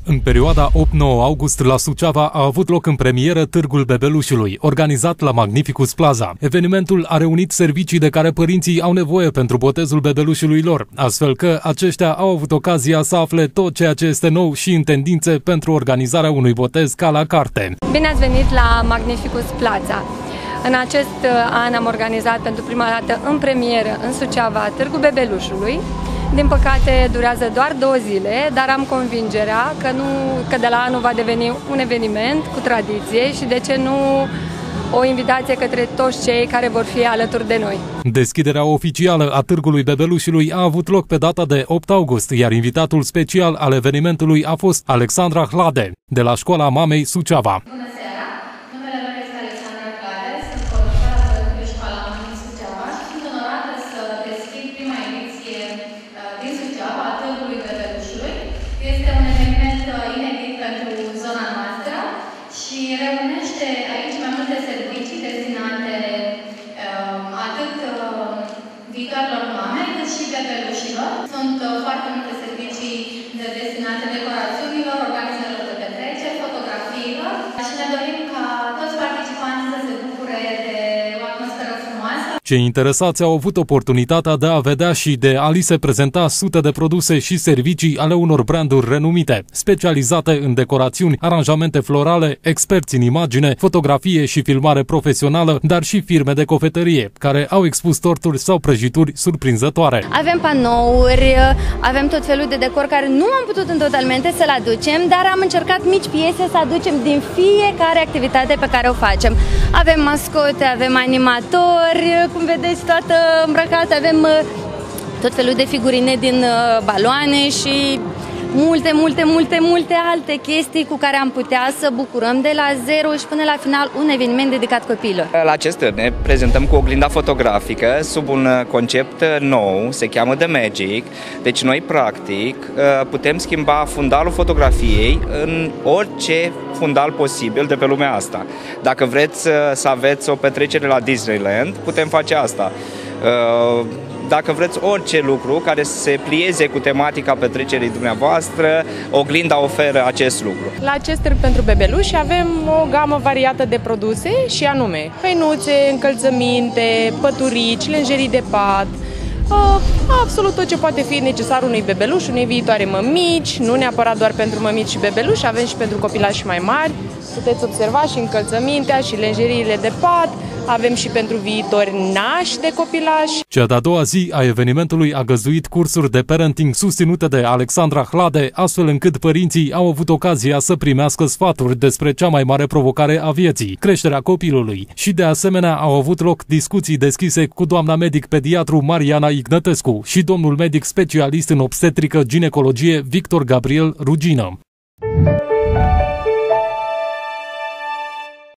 În perioada 8-9 august la Suceava a avut loc în premieră Târgul Bebelușului, organizat la Magnificus Plaza. Evenimentul a reunit servicii de care părinții au nevoie pentru botezul bebelușului lor, astfel că aceștia au avut ocazia să afle tot ceea ce este nou și în tendințe pentru organizarea unui botez ca la carte. Bine ați venit la Magnificus Plaza! În acest an am organizat pentru prima dată în premieră în Suceava Târgul Bebelușului. Din păcate durează doar 2 zile, dar am convingerea că de la anul va deveni un eveniment cu tradiție și de ce nu o invitație către toți cei care vor fi alături de noi. Deschderea oficială a Târgului Bebelușului a avut loc pe data de 8 august, iar invitatul special al evenimentului a fost Alexandra Hlade, de la Școala Mamei Suceava. Bună seara! Numele meu este Alexandra Hlade, sunt conducătoare de Școala Mamei Suceava și sunt onorată să deschid prima ediție din Suceava a Târgului Bebelușului. Este un eveniment inedit pentru zona noastră și reunește aici mai multe servicii destinate atât viitoarelor mame, cât și bebelușilor. Sunt foarte multe servicii destinate decorațiunilor, organizărilor de petreceri, fotografiilor și ne dorim ca toți participanții să se bucure de o atmosferă frumoasă. Cei interesați au avut oportunitatea de a vedea și de a li se prezenta sute de produse și servicii ale unor branduri renumite, specializate în decorațiuni, aranjamente florale, experți în imagine, fotografie și filmare profesională, dar și firme de cofetărie, care au expus torturi sau prăjituri surprinzătoare. Avem panouri, avem tot felul de decor care nu am putut în totalmente să-l aducem, dar am încercat mici piese să aducem din fiecare activitate pe care o facem. Avem mascote, avem animatori, cum vedeți, toată îmbrăcată, avem tot felul de figurine din baloane și multe alte chestii cu care am putea să bucurăm de la zero și până la final un eveniment dedicat copiilor. La acest târg ne prezentăm cu oglinda fotografică sub un concept nou, se cheamă The Magic. Deci noi practic putem schimba fundalul fotografiei în orice fundal posibil de pe lumea asta. Dacă vreți să aveți o petrecere la Disneyland, putem face asta. Dacă vreți orice lucru care să se plieze cu tematica petrecerii dumneavoastră, oglinda oferă acest lucru. La acest târg pentru bebeluși avem o gamă variată de produse și anume hăinuțe, încălțăminte, păturici, lenjerii de pat, absolut tot ce poate fi necesar unui bebeluș, unei viitoare mămici, nu neapărat doar pentru mămici și bebeluși, avem și pentru copilași mai mari. Puteți observa și încălțămintea și lenjeriile de pat, avem și pentru viitori nași de copilași. Cea de-a doua zi a evenimentului a găzduit cursuri de parenting susținute de Alexandra Hlade, astfel încât părinții au avut ocazia să primească sfaturi despre cea mai mare provocare a vieții, creșterea copilului. Și de asemenea au avut loc discuții deschise cu doamna medic pediatru Mariana Ignătescu și domnul medic specialist în obstetrică ginecologie Victor Gabriel Rugină.